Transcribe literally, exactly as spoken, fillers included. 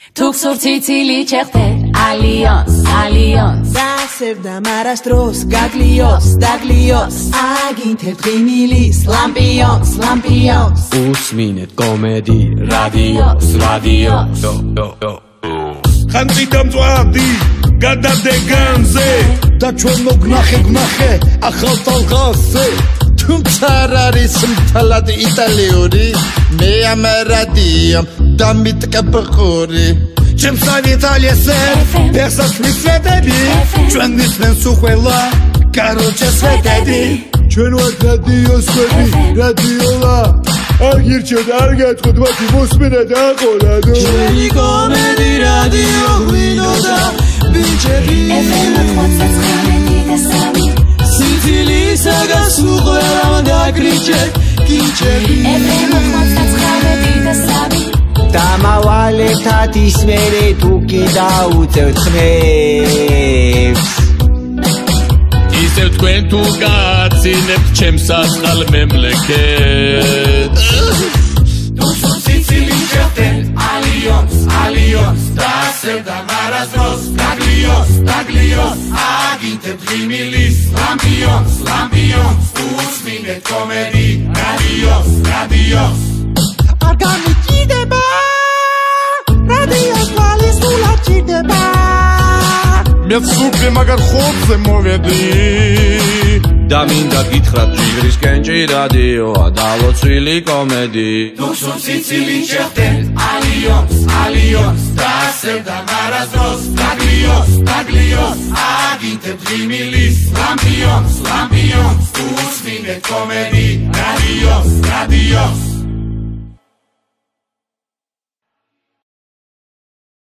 Tuksur titili cherter, alliance, alliance. Dasevda marastros, gaglios, daglios. Aginte trimilis, lampions, lampions. Usminet komedi, radios, radios. Do, do, do. Khantri damtswadi, gadade ganze. Da ჩვენ მოგნახე გნახე ახალ ტალღაზე თუმცა არ არის მთლად იტალიური მე ამ რადიომ დამიტკბყური ჩემს იტალიასე ფერსას მისვედები ჩვენ მისმენ სუხველა კაროჩე სვედები ჩვენ ვარ რადიოს ხვები რადიოლა აგირჩეთ არ გეტყვით მათი მოსმენა და აყოლადო ჩვენი კომედი რადიო გვინოდა ბიჭები სიცილისაგან სულ ყველამ დაკრიჭე კიჭები დამავალებთან ის მერე თუ კი დაუწევთ ხმებს ისევ თქვენ თუ გაცინებთ ჩემს ასხალ მემლეკეთს Tuksur titili cherter, alliance, alliance. Dasevda marastros, gaglios, daglios. Aginte trimilis, lampions, lampions. Usminet komedi, radios, radios. Argami ჭირდება რადიოს ვალის სულად ჭირდება მე სუპი მაგარ ხორცზე მოვედი და მინდა გითხრათ ჯიგრის კენჭი რადიოა დალოცვილი კომედი Tuksur titili cherter, alliance, alliance. Dasevda marastros, gaglios, daglios. Aginte trimilis, lampions, lampions. Usminet komedi, radios, radios.